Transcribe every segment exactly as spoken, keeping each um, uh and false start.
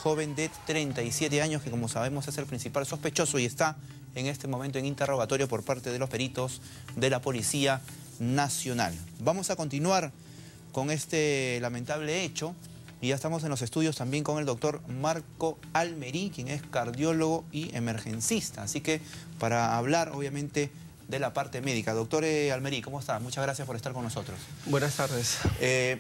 joven de treinta y siete años que, como sabemos, es el principal sospechoso y está en este momento en interrogatorio por parte de los peritos de la Policía Nacional. Vamos a continuar con este lamentable hecho y ya estamos en los estudios también con el doctor Marco Almerí, quien es cardiólogo y emergencista. Así que para hablar, obviamente, de la parte médica. Doctor eh, Almerí, ¿cómo está? Muchas gracias por estar con nosotros. Buenas tardes. Eh,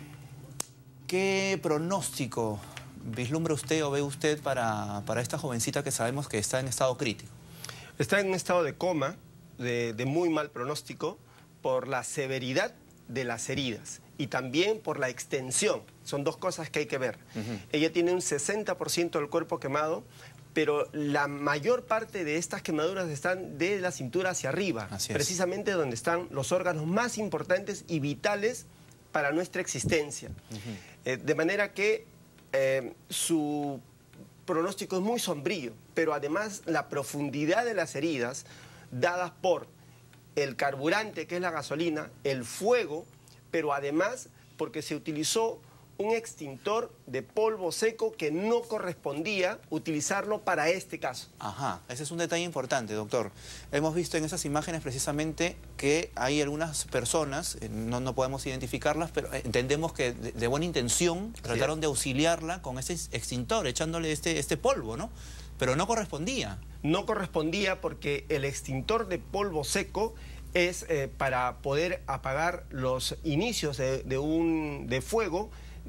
¿Qué pronóstico vislumbra usted o ve usted para, para esta jovencita que sabemos que está en estado crítico? Está en un estado de coma, de, de muy mal pronóstico, por la severidad de las heridas y también por la extensión. Son dos cosas que hay que ver. Uh-huh. Ella tiene un sesenta por ciento del cuerpo quemado, pero la mayor parte de estas quemaduras están de la cintura hacia arriba, precisamente donde están los órganos más importantes y vitales para nuestra existencia. Uh-huh. eh, de manera que eh, su pronóstico es muy sombrío, pero además la profundidad de las heridas dadas por el carburante, que es la gasolina, el fuego, pero además porque se utilizó un extintor de polvo seco que no correspondía utilizarlo para este caso. Ajá, ese es un detalle importante, doctor. Hemos visto en esas imágenes precisamente que hay algunas personas, no, no podemos identificarlas, pero entendemos que de, de buena intención trataron sí. de auxiliarla con ese extintor, echándole este, este polvo, ¿no? Pero no correspondía. No correspondía porque el extintor de polvo seco es eh, para poder apagar los inicios de, de un de fuego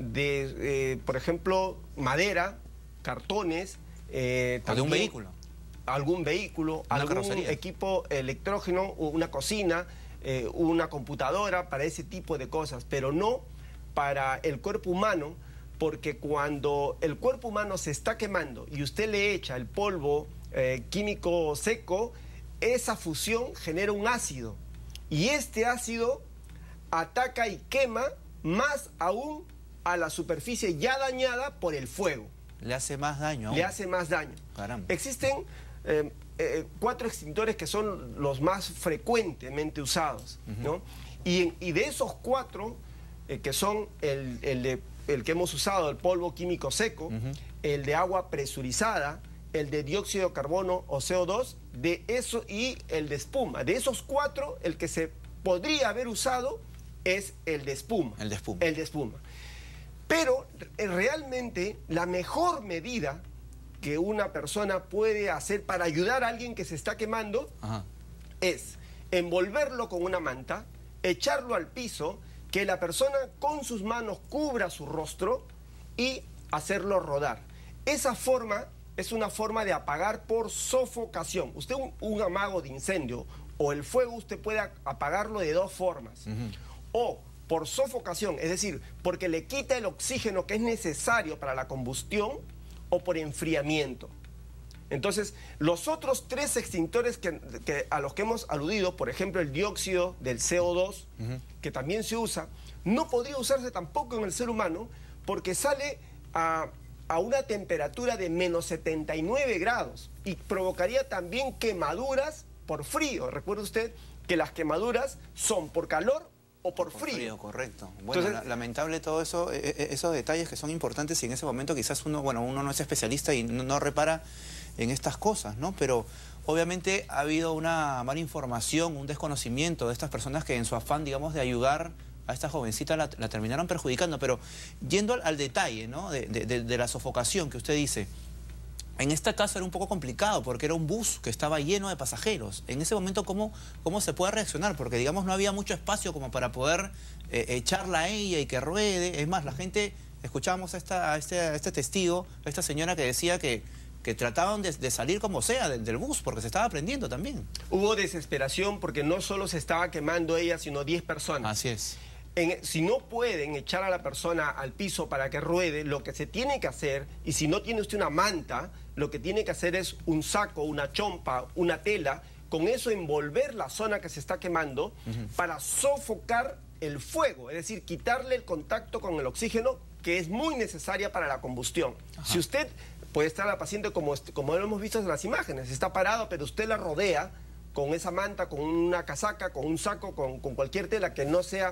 de, eh, por ejemplo, madera, cartones, eh, o de un vehículo. Algún vehículo, una algún carrocería. Equipo electrógeno, una cocina, eh, una computadora, para ese tipo de cosas, pero no para el cuerpo humano, porque cuando el cuerpo humano se está quemando y usted le echa el polvo eh, químico seco, esa fusión genera un ácido y este ácido ataca y quema más aún a la superficie ya dañada por el fuego. Le hace más daño aún. Le hace más daño. Caramba. Existen eh, eh, cuatro extintores que son los más frecuentemente usados, uh-huh. ¿no? Y, y de esos cuatro, eh, que son el, el, de, el que hemos usado, el polvo químico seco, uh-huh. el de agua presurizada, el de dióxido de carbono o C O dos, de eso y el de espuma. De esos cuatro, el que se podría haber usado es el de espuma. El de espuma. El de espuma. Pero realmente la mejor medida que una persona puede hacer para ayudar a alguien que se está quemando Ajá. es envolverlo con una manta, echarlo al piso, que la persona con sus manos cubra su rostro y hacerlo rodar. Esa forma es una forma de apagar por sofocación. Usted un, un amago de incendio o el fuego usted puede apagarlo de dos formas. Uh-huh. O por sofocación, es decir, porque le quita el oxígeno que es necesario para la combustión, o por enfriamiento. Entonces, los otros tres extintores que, que, a los que hemos aludido, por ejemplo, el dióxido del C O dos, uh-huh. que también se usa, no podría usarse tampoco en el ser humano, porque sale a, a una temperatura de menos setenta y nueve grados y provocaría también quemaduras por frío. Recuerde usted que las quemaduras son por calor o por, por frío. frío. Correcto. Bueno, Entonces, lamentable todo eso, esos detalles que son importantes y en ese momento quizás uno, bueno, uno no es especialista y no, no repara en estas cosas, ¿no? Pero obviamente ha habido una mala información, un desconocimiento de estas personas que en su afán, digamos, de ayudar a esta jovencita la, la terminaron perjudicando. Pero yendo al, al detalle, ¿no? De, de, de la sofocación que usted dice, en este caso era un poco complicado porque era un bus que estaba lleno de pasajeros. En ese momento, ¿cómo, cómo se puede reaccionar? Porque, digamos, no había mucho espacio como para poder eh, echarla a ella y que ruede. Es más, la gente, escuchábamos a, esta, a, este, a este testigo, a esta señora que decía que, que trataban de, de salir como sea del, del bus porque se estaba prendiendo también. Hubo desesperación porque no solo se estaba quemando ella, sino diez personas. Así es. En, si no pueden echar a la persona al piso para que ruede, lo que se tiene que hacer, y si no tiene usted una manta, lo que tiene que hacer es un saco, una chompa, una tela, con eso envolver la zona que se está quemando uh-huh. para sofocar el fuego, es decir, quitarle el contacto con el oxígeno que es muy necesaria para la combustión. Ajá. Si usted puede estar a la paciente como, como lo hemos visto en las imágenes, está parado, pero usted la rodea con esa manta, con una casaca, con un saco, con, con cualquier tela que no sea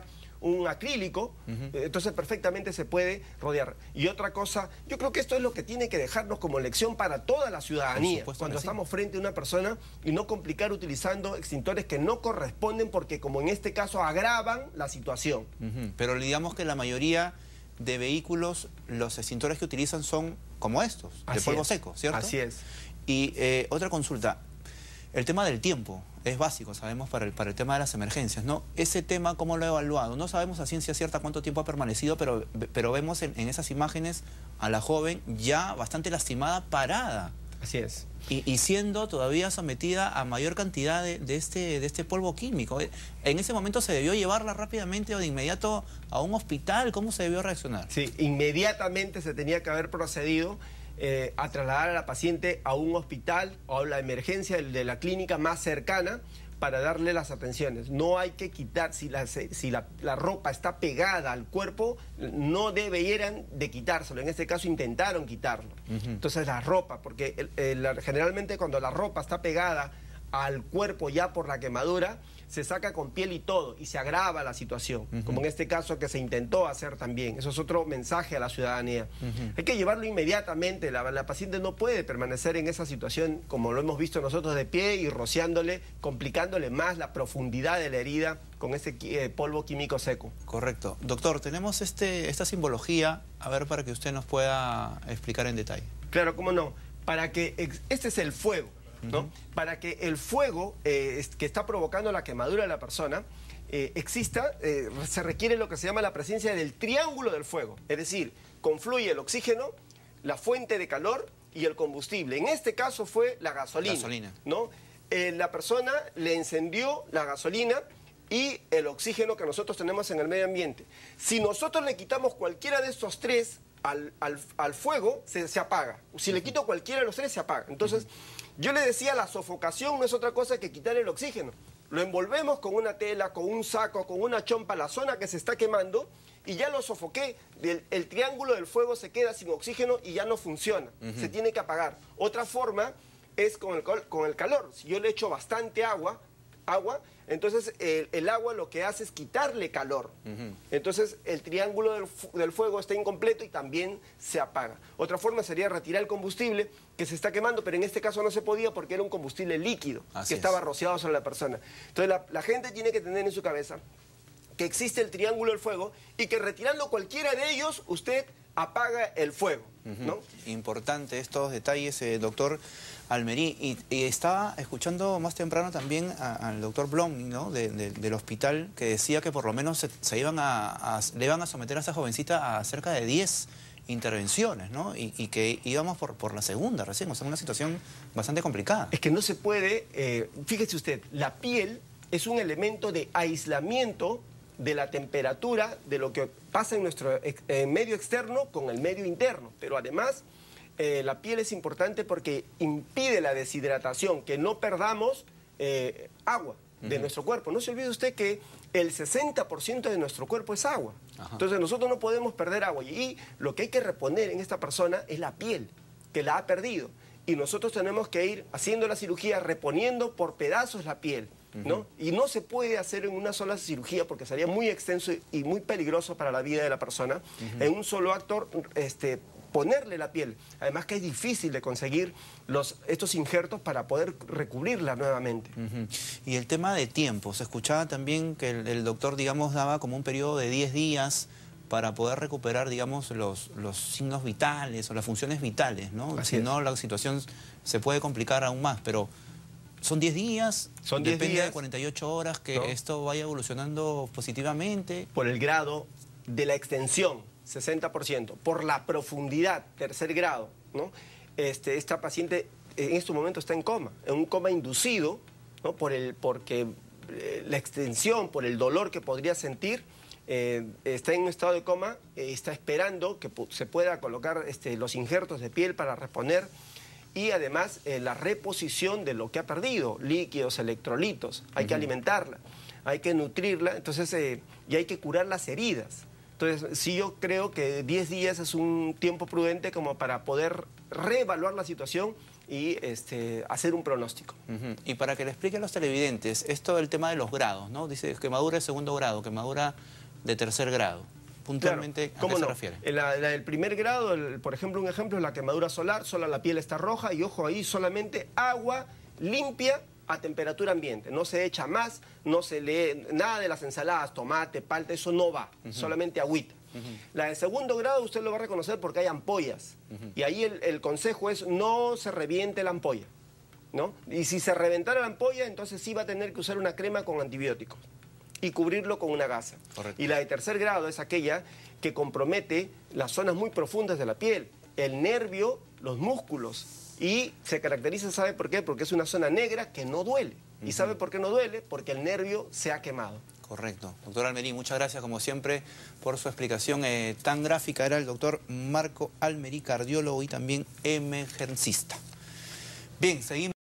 un acrílico, uh-huh. entonces perfectamente se puede rodear. Y otra cosa, yo creo que esto es lo que tiene que dejarnos como lección para toda la ciudadanía, cuando estamos sí. frente a una persona, y no complicar utilizando extintores que no corresponden, porque como en este caso agravan la situación. Uh-huh. Pero digamos que la mayoría de vehículos, los extintores que utilizan son como estos, Así de polvo es. seco, ¿cierto? Así es. Y eh, otra consulta, el tema del tiempo es básico, sabemos, para el, para el tema de las emergencias, ¿no? Ese tema, ¿cómo lo ha evaluado? No sabemos a ciencia cierta cuánto tiempo ha permanecido, pero, pero vemos en, en esas imágenes a la joven ya bastante lastimada, parada. Así es. Y, y siendo todavía sometida a mayor cantidad de, de, este, de este polvo químico. ¿En ese momento se debió llevarla rápidamente o de inmediato a un hospital? ¿Cómo se debió reaccionar? Sí, inmediatamente se tenía que haber procedido eh, a trasladar a la paciente a un hospital o a la emergencia de la clínica más cercana para darle las atenciones. No hay que quitar, si la, si la, la ropa está pegada al cuerpo, no debieran de quitárselo. En este caso intentaron quitarlo. Uh-huh. Entonces la ropa, porque el, el, generalmente cuando la ropa está pegada al cuerpo ya por la quemadura, se saca con piel y todo y se agrava la situación, uh-huh. como en este caso que se intentó hacer también. Eso es otro mensaje a la ciudadanía. Uh-huh. Hay que llevarlo inmediatamente. La, la paciente no puede permanecer en esa situación, como lo hemos visto nosotros, de pie y rociándole, complicándole más la profundidad de la herida con ese eh, polvo químico seco. Correcto. Doctor, tenemos este, esta simbología, a ver, para que usted nos pueda explicar en detalle. Claro, cómo no. Para que, este es el fuego, ¿no? Uh-huh. Para que el fuego eh, que está provocando la quemadura de la persona eh, exista, eh, se requiere lo que se llama la presencia del triángulo del fuego. Es decir, confluye el oxígeno, la fuente de calor y el combustible. En este caso fue la gasolina. gasolina. ¿No? Eh, la persona le encendió la gasolina y el oxígeno que nosotros tenemos en el medio ambiente. Si nosotros le quitamos cualquiera de estos tres al, al, al fuego, se, se apaga. Si le quito cualquiera de los tres, se apaga. Entonces, yo le decía, la sofocación no es otra cosa que quitar el oxígeno. Lo envolvemos con una tela, con un saco, con una chompa, la zona que se está quemando, y ya lo sofoqué. El, el triángulo del fuego se queda sin oxígeno y ya no funciona. Uh-huh. Se tiene que apagar. Otra forma es con el, con el calor. Si yo le echo bastante agua, agua entonces el, el agua lo que hace es quitarle calor. Uh-huh. Entonces el triángulo del, del fuego está incompleto y también se apaga. Otra forma sería retirar el combustible que se está quemando, pero en este caso no se podía porque era un combustible líquido. Así que es. Estaba rociado sobre la persona. Entonces la, la gente tiene que tener en su cabeza que existe el triángulo del fuego y que retirando cualquiera de ellos usted apaga el fuego. Uh-huh. ¿No? Importante estos detalles, eh, doctor Almerí. Y, y estaba escuchando más temprano también al doctor Blom, ¿no? de, de, del hospital, que decía que por lo menos se, se iban a, a, le iban a someter a esa jovencita a cerca de diez intervenciones, ¿no? Y, y que íbamos por, por la segunda recién, o sea, una situación bastante complicada. Es que no se puede, eh, fíjese usted, la piel es un elemento de aislamiento de la temperatura, de lo que pasa en nuestro eh, medio externo con el medio interno. Pero además, eh, la piel es importante porque impide la deshidratación, que no perdamos eh, agua de uh-huh. nuestro cuerpo. No se olvide usted que el sesenta por ciento de nuestro cuerpo es agua. Ajá. Entonces nosotros no podemos perder agua. Y lo que hay que reponer en esta persona es la piel, que la ha perdido. Y nosotros tenemos que ir haciendo la cirugía, reponiendo por pedazos la piel, ¿no? Uh-huh. Y no se puede hacer en una sola cirugía porque sería muy extenso y muy peligroso para la vida de la persona. Uh-huh. En un solo acto, este, ponerle la piel. Además que es difícil de conseguir los, estos injertos para poder recubrirla nuevamente. Uh-huh. Y el tema de tiempo, se escuchaba también que el, el doctor, digamos, daba como un periodo de diez días para poder recuperar, digamos, los, los signos vitales o las funciones vitales, ¿no? Así si no, la situación se puede complicar aún más, pero son diez días, son diez depende días, de cuarenta y ocho horas que ¿no? esto vaya evolucionando positivamente. Por el grado de la extensión, sesenta por ciento, por la profundidad, tercer grado, ¿no? Este, esta paciente en este momento está en coma, en un coma inducido, ¿no? Por el, porque eh, la extensión, por el dolor que podría sentir, Eh, está en un estado de coma, eh, está esperando que se pueda colocar este, los injertos de piel para reponer y además eh, la reposición de lo que ha perdido, líquidos, electrolitos. Hay uh-huh. que alimentarla, hay que nutrirla, entonces eh, y hay que curar las heridas. Entonces sí, yo creo que diez días es un tiempo prudente como para poder reevaluar la situación y este, hacer un pronóstico. Uh-huh. Y para que le explique a los televidentes, esto del tema de los grados, ¿no? Dice quemadura de segundo grado, quemadura de tercer grado. Puntualmente, claro, ¿cómo ¿a qué no? se refiere? La, la del primer grado, el, por ejemplo, un ejemplo es la quemadura solar, solo la piel está roja y ojo ahí, solamente agua limpia a temperatura ambiente. No se echa más, no se lee nada de las ensaladas, tomate, palta, eso no va, uh-huh. solamente agüita. Uh-huh. La de segundo grado usted lo va a reconocer porque hay ampollas. Uh-huh. Y ahí el, el consejo es no se reviente la ampolla, ¿no? Y si se reventara la ampolla, entonces sí va a tener que usar una crema con antibióticos y cubrirlo con una gasa. Correcto. Y la de tercer grado es aquella que compromete las zonas muy profundas de la piel, el nervio, los músculos, y se caracteriza, ¿sabe por qué? Porque es una zona negra que no duele. ¿Y uh-huh. sabe por qué no duele? Porque el nervio se ha quemado. Correcto. Doctor Almerí, muchas gracias como siempre por su explicación eh, tan gráfica. Era el doctor Marco Almerí, cardiólogo y también emergencista. Bien, seguimos.